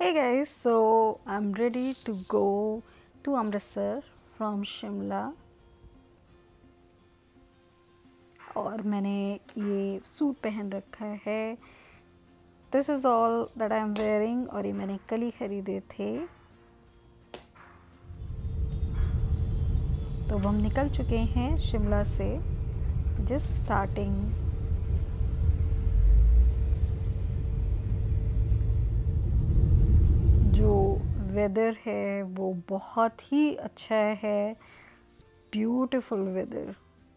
Hey guys, so I'm ready to go to Amritsar from Shimla और मैंने ये suit पहन रखा है। This is all that I'm wearing और ये मैंने कल ही ख़रीदे थे। तो अब हम निकल चुके हैं शिमला से, just starting। जो वेदर है वो बहुत ही अच्छा है, ब्यूटीफुल वेदर।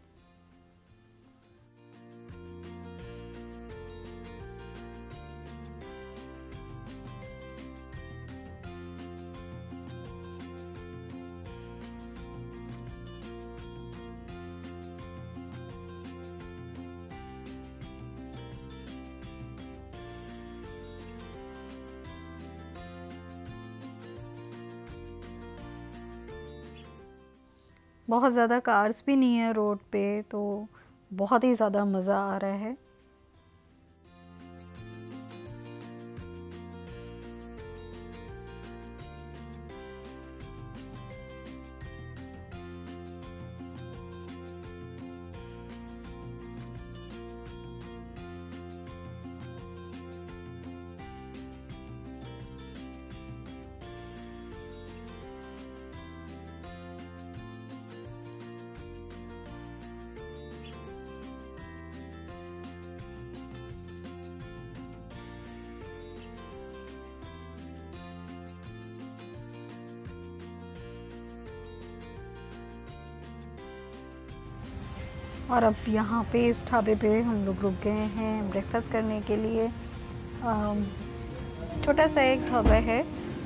बहुत ज़्यादा कार्स भी नहीं है रोड पे, तो बहुत ही ज़्यादा मज़ा आ रहा है। और अब यहाँ पे इस ढाबे पे हम लोग रुक गए हैं ब्रेकफास्ट करने के लिए। छोटा सा एक ढाबा है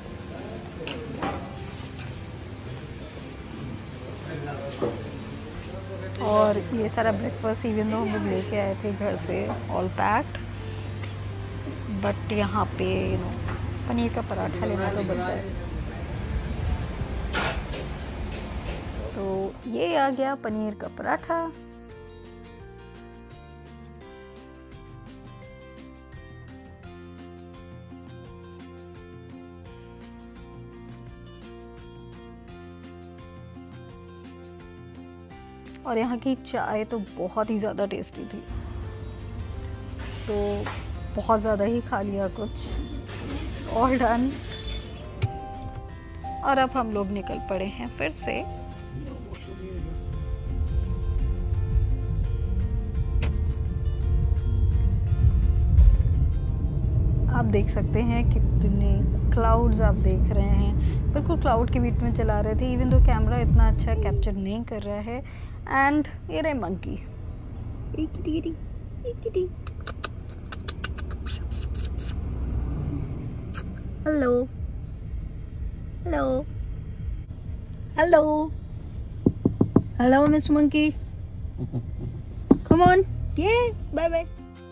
और ये सारा ब्रेकफास्ट इवन दो हम लोग लेके आए थे घर से ऑल पैक्ड, बट यहाँ पे पनीर का पराठा लेना तो बनता है। तो ये आ गया पनीर का पराठा। और यहाँ की चाय तो बहुत ही ज़्यादा टेस्टी थी, तो बहुत ज़्यादा ही खा लिया कुछ। All done. और अब हम लोग निकल पड़े हैं फिर से। आप देख सकते हैं कितने क्लाउड्स आप देख रहे हैं, बिल्कुल क्लाउड के बीच में चला रहे थे, इवन तो कैमरा इतना अच्छा कैप्चर नहीं कर रहा है। एंड ये रहे monkey. Hello hello hello hello mister monkey, come on, ये bye bye.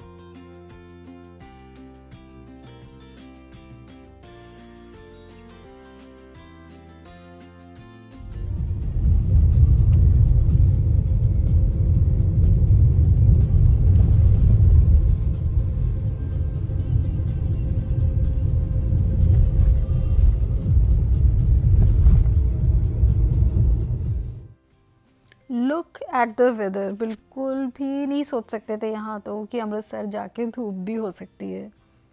Look at the weather. बिल्कुल भी नहीं सोच सकते थे यहाँ तो कि अमृतसर जाके धूप भी हो सकती है।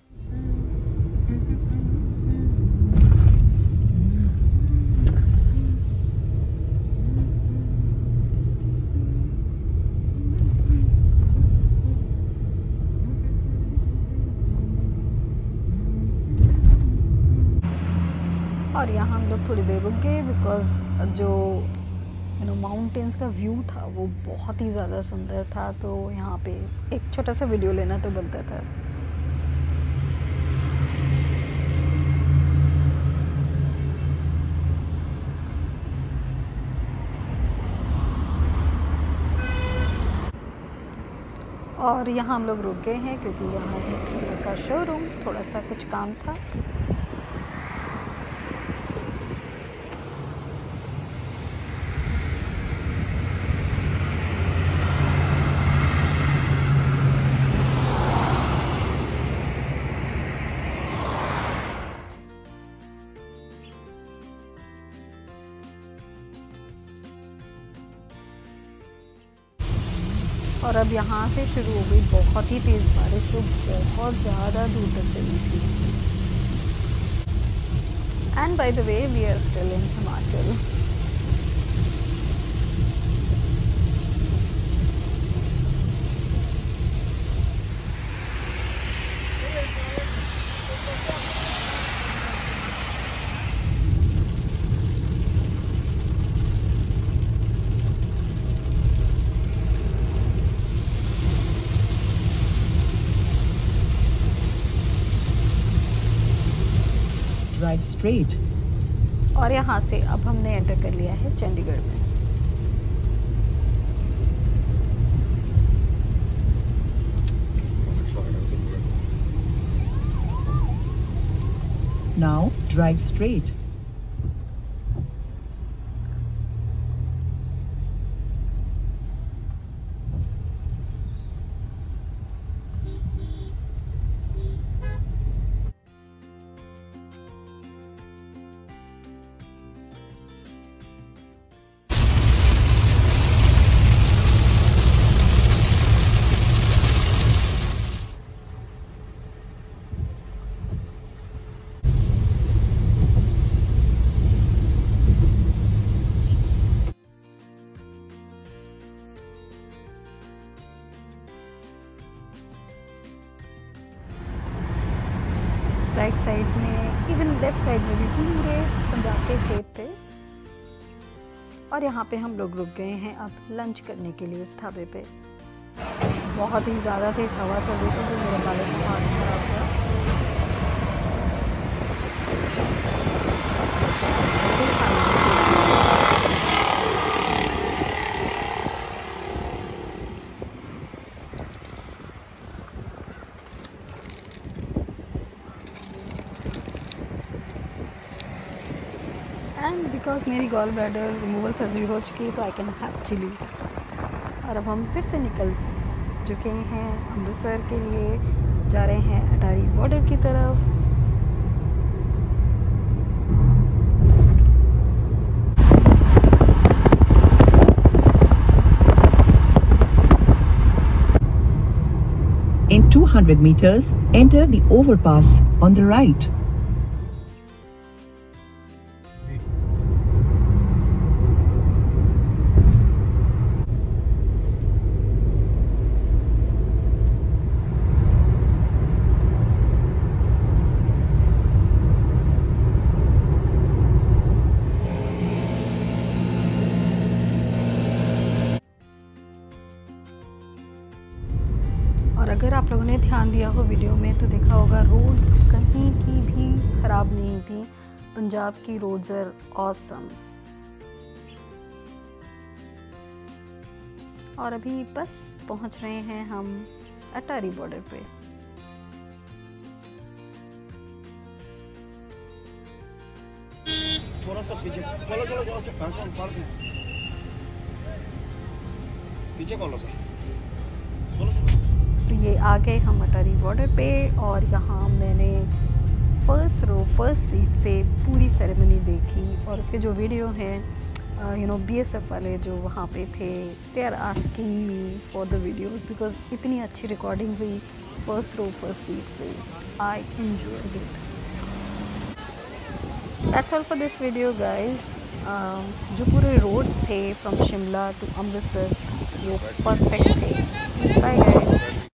और यहाँ हम लोग थोड़ी देर रुक गए बिकॉज जो माउंटेन्स का व्यू था वो बहुत ही ज़्यादा सुंदर था, तो यहाँ पे एक छोटा सा वीडियो लेना तो बनता था। और यहाँ हम लोग रुक गए हैं क्योंकि यहाँ है का शोरूम, थोड़ा सा कुछ काम था। और अब यहाँ से शुरू हो गई बहुत ही तेज़ बारिश जो बहुत ज़्यादा दूर तक चली थी। And by the way we are still in Himachal. Drive straight. और यहाँ से अब हमने एंटर कर लिया है चंडीगढ़ में। Now drive straight. Right side में इवन लेफ्ट साइड में भी पूरे पंजाब के खेत थे। और यहाँ पे हम लोग रुक गए हैं अब लंच करने के लिए इस ढाबे पे। बहुत ही ज़्यादा तेज़ हवा चल रही थी जो मेरे बालों का हाथ खराब हुआ। एंड बिकॉज मेरी गॉल ब्लैडर रिमूवल सर्जरी हो चुकी है तो आई कैन हैव चिली। और अब हम फिर से निकल चुके हैं अमृतसर के लिए, जा रहे हैं अटारी बॉर्डर की तरफ। In 200 meters, enter the overpass on the right. और अगर आप लोगों ने ध्यान दिया हो वीडियो में तो देखा होगा रोड्स कहीं की भी ख़राब नहीं थी। पंजाब की रोड्स आर ऑसम। और अभी बस पहुंच रहे हैं हम अटारी बॉर्डर पे। थोड़ा सा पीछे चलो चलो चलो पीछे कॉलो सर। तो ये आ गए हम अटारी बॉर्डर पे और यहाँ मैंने फर्स्ट सीट से पूरी सेरेमनी देखी। और उसके जो वीडियो हैं BSF वाले जो वहाँ पे थे, they are asking me for the videos because इतनी अच्छी रिकॉर्डिंग हुई फर्स्ट सीट से। I enjoyed it. That's all for this video guys. जो पूरे रोड्स थे फ्रॉम शिमला टू अमृतसर वो परफेक्ट थे। Bye guys.